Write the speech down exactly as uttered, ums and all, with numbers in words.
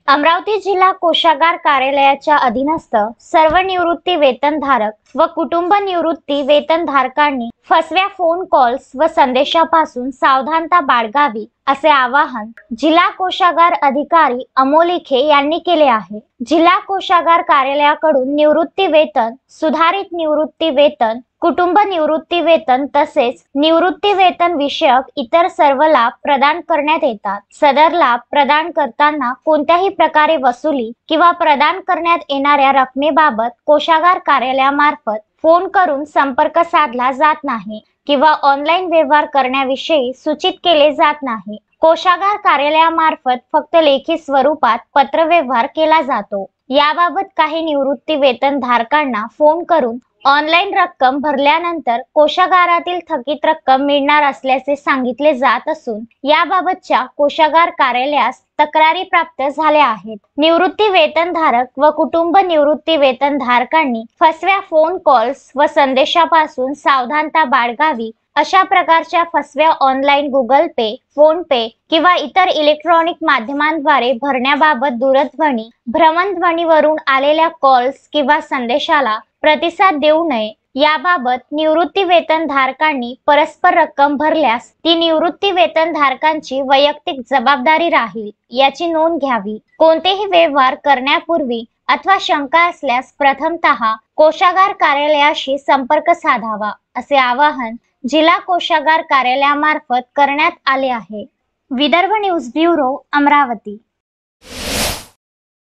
अमरावती जिल्हा कोषागार कार्यालयाच्या अधीनस्थ सर्व निवृत्ती वेतनधारक व कुटुंब निवृत्ती वेतनधारकांनी फसव्या फोन कॉल्स व संदेशापासून सावधानता बाळगावी असे आवाहन जिल्हा कोषागार अधिकारी अमोलिखे यांनी केले आहे। जिल्हा कोषागार कार्यालयाकडून निवृत्ती वेतन, सुधारित निवृत्ती वेतन, कुटुंब निवृत्ती वेतन तसेच निवृत्ती वेतन विषयक इतर सर्व लाभ प्रदान करण्यात येतात। सदर लाभ प्रदान करताना कोणत्याही प्रकारे वसुली किंवा प्रदान करण्यात येणाऱ्या रकमेबाबत कोषागार कार्यालयामार्फत फोन करून संपर्क साधला जात नाही किंवा ऑनलाईन व्यवहार करण्याविषयी सूचित केले जात नाही। कोषागार कार्यालयामार्फत फक्त लेखी स्वरूपात पत्रव्यवहार केला जातो। याबाबत काही निवृत्ती वेतन धारकांना फोन करून ऑनलाईन रक्कम भरल्यानंतर कोषागारातील थकीत रक्कम मिळणार असल्याचे सांगितले जात असून याबाबतच्या कोषागार कार्यालयास तक्रारी प्राप्त झाल्या आहेत। निवृत्ती वेतनधारक व कुटुंब निवृत्ती वेतनधारकांनी फसव्या फोन कॉल्स व संदेशापासून सावधानता बाळगावी। अशा प्रकारच्या फसव्या online Google pay, PhonePe किंवा इतर इलेक्ट्रॉनिक माध्यमांद्वारे भरण्याबाबत दूरध्वनी, भ्रमणध्वनीवरून आलेल्या कॉल्स किंवा संदेशाला प्रतिसाद देऊ नये। याबाबत निवृत्ती वेतन धारकांनी परस्पर रक्कम भरल्यास ती निवृत्ती वेतन धारकांची वैयक्तिक जबाबदारी राहील याची नोंद घ्यावी। कोणतेही व्यवहार करण्यापूर्वी अथवा शंका असल्यास प्रथमतः कोषागार कार्यालयाशी संपर्क साधावा असे आवाहन जिल्हा कोषागार कार्यालयामार्फत करण्यात आले आहे। Vidarbha news bureau, Amravati.